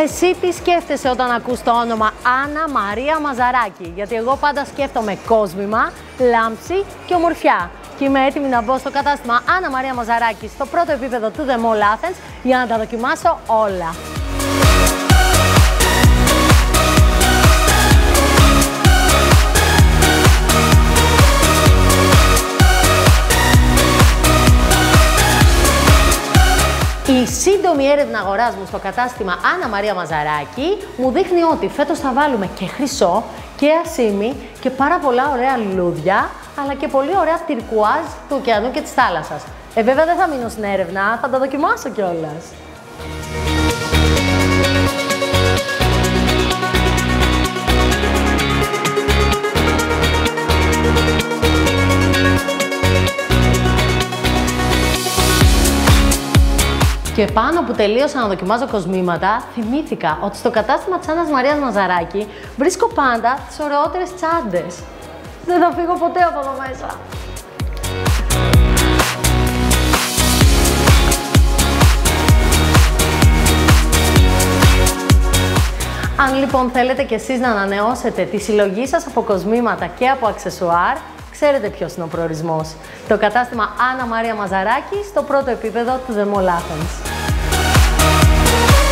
Εσύ τι σκέφτεσαι όταν ακούς το όνομα Άννα Μαρία Μαζαράκη? Γιατί εγώ πάντα σκέφτομαι κόσμημα, λάμψη και ομορφιά. Και είμαι έτοιμη να μπω στο κατάστημα Άννα Μαρία Μαζαράκη στο πρώτο επίπεδο του The Mall Athens για να τα δοκιμάσω όλα. Η σύντομη έρευνα αγοράς μου στο κατάστημα Άννα Μαρία Μαζαράκη μου δείχνει ότι φέτος θα βάλουμε και χρυσό και ασήμι και πάρα πολλά ωραία λουλούδια, αλλά και πολύ ωραία τυρκουάζ του ωκεανού και της θάλασσας. Βέβαια δεν θα μείνω στην έρευνα, θα τα δοκιμάσω κιόλας. Και πάνω που τελείωσα να δοκιμάζω κοσμήματα, θυμήθηκα ότι στο κατάστημα της Άννας Μαρίας Μαζαράκη βρίσκω πάντα τις ωραιότερες τσάντες. Δεν θα φύγω ποτέ από εδώ μέσα. Αν λοιπόν θέλετε κι εσείς να ανανεώσετε τη συλλογή σας από κοσμήματα και από αξεσουάρ, ξέρετε ποιος είναι ο προορισμός. Το κατάστημα Άννα Μαρία Μαζαράκη στο πρώτο επίπεδο του The Mall Athens.